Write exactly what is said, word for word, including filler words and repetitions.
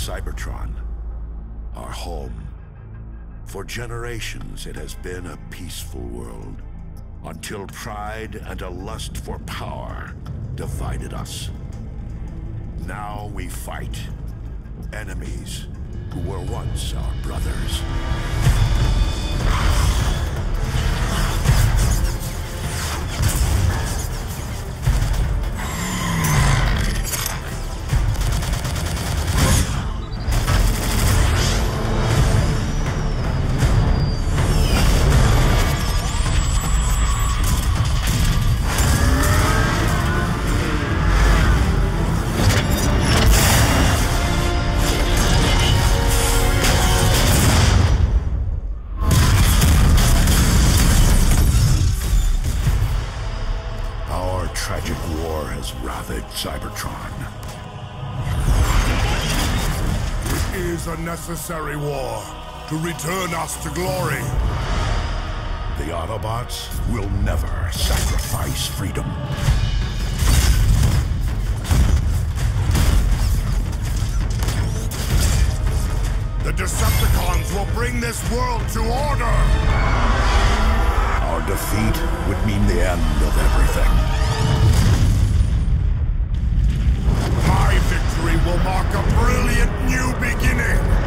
Cybertron, our home. For generations, it has been a peaceful world, until pride and a lust for power divided us. Now we fight enemies who were once our brothers. Tragic war has ravaged Cybertron. It is a necessary war to return us to glory. The Autobots will never sacrifice freedom. The Decepticons will bring this world to order! Our defeat would mean the end of everything. My victory will mark a brilliant new beginning!